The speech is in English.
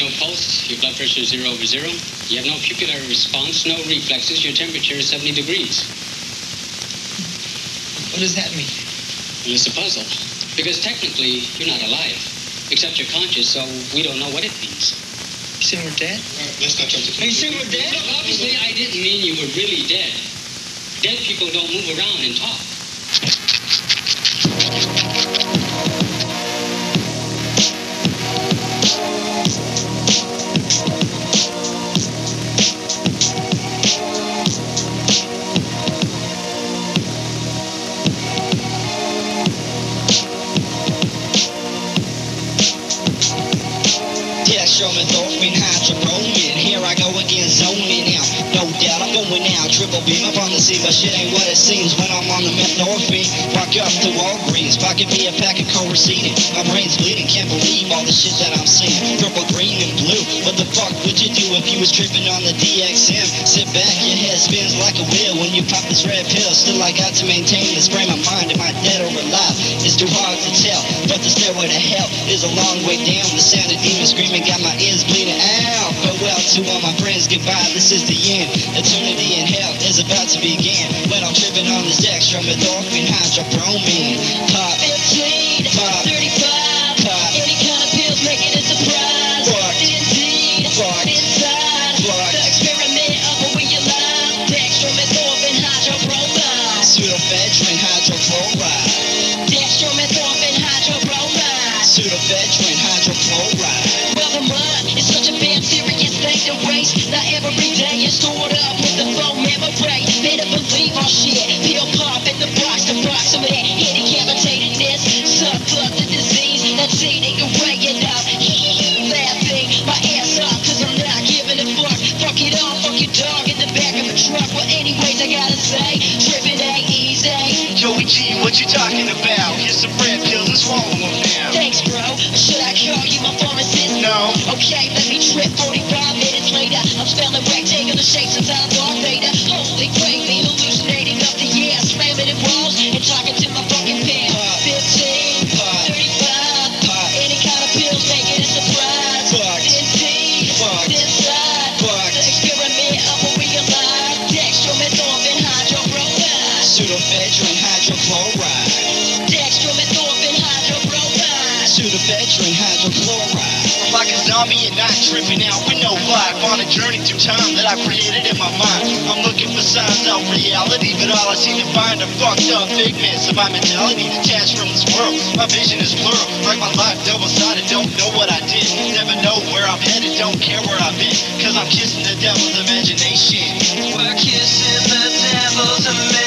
no pulse, your blood pressure is 0 over 0. You have no pupillary response, no reflexes, your temperature is 70 degrees. What does that mean? Well, it's a puzzle. Because technically, you're not alive. Except you're conscious, so we don't know what it means. You saying we're dead? Let's not jump to Are you saying we're dead? Look, obviously, I didn't mean you were really dead. Dead people don't move around and talk. Dextromethorphan, hydrochromate. Here I go again, zoning out. No doubt I'm going out. Triple beam up on the scene, but shit ain't what it seems when I'm on the methodorphine. Walk up to Walgreens, pocket me a pack of co-receding. My brain's bleeding, can't believe all the shit that I'm seeing. Purple, green, and blue. What the fuck would you do if you was tripping on the DXM? Sit back, your head spins like a wheel when you pop this red pill. Still I got to maintain this frame of mind. Am I dead or alive? It's too hard to tell, but the stairway to hell is a long way down. The sound of demons screaming got my ears bleeding out. Farewell to all my friends, goodbye, this is the end. Eternity in hell is about to begin. When I'm tripping on this dextromethorphan, hydrobromine. Pop 15, Pop 35, Pop any kind of pills make it a surprise. Fuck. Indeed, Fuck. inside, Fuck. the experiment of a realize. Dextromethorphan, hydrobromide. Pseudoephedrine, hydrochloride. Dextromethorphan, hydrobromide. Pseudoephedrine, hydrochloride. Well, the mud is such a bad, serious thing to waste. Now every day is stored up with the phone memory. Better believe our shit. Pill pop in the box of that handicapitated-ness. Suck up the disease that's eating away it up. Laughing my ass off cause I'm not giving a fuck. Fuck it all, fuck your dog in the back of a truck. Well, anyways, I gotta say, tripping ain't easy. Joey G, what you talking about? Here's some red pills and swallow them now. Thanks, bro. Should I call you my pharmacist? No. Okay, let me trip 45 minutes later. I'm spelling rectangular shapes inside of Darth Vader. Holy crazy, hallucinating up the air, slamming at walls and talking to my fucking pants. 15, 35, any kind of pills make it a surprise. Fuck. Indeed, Fuck. inside, Fuck. the experiment of a realize. Dextromethorphan, hydrobromide. Pseudoephedrine, hydrochloride. Dextromethorphan, hydrobromide. Pseudoephedrine, hydrochloride. I'm like a zombie and not tripping out with no life. On a journey through time that I created in my mind. I'm looking for signs of reality, but all I seem to find are fucked up figments of my mentality detached from this world. My vision is plural, like my life double-sided. Don't know what I did, never know where I'm headed. Don't care where I've been, cause I'm kissing the devil's imagination. We're kissing the devil's imagination.